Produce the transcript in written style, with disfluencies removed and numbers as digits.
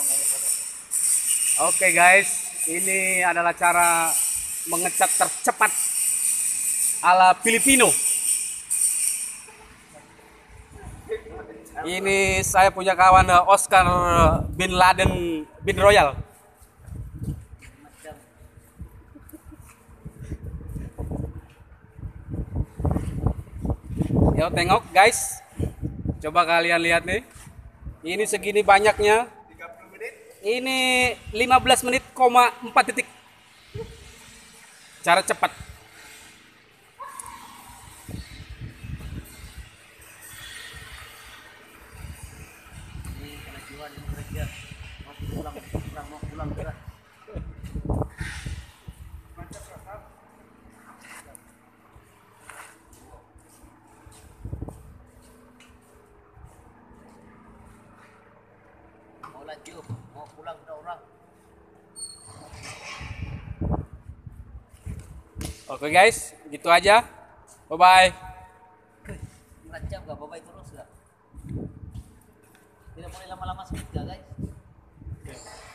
Oke guys, ini adalah cara mengecat tercepat ala Filipino. Ini saya punya kawan Oscar bin Laden bin Royal. Yo tengok guys, coba kalian lihat nih. Ini segini banyaknya. 30 menit. Ini 15 menit, 4 detik. Cara cepat. Ini kena jiwa ini kerja. Mau pulang gerak. Mau lanjut, mau pulang ke orang. Oke guys, gitu aja. Bye bye. Macam gak babai terus gak? Tidak boleh lama-lama sedikit gak guys?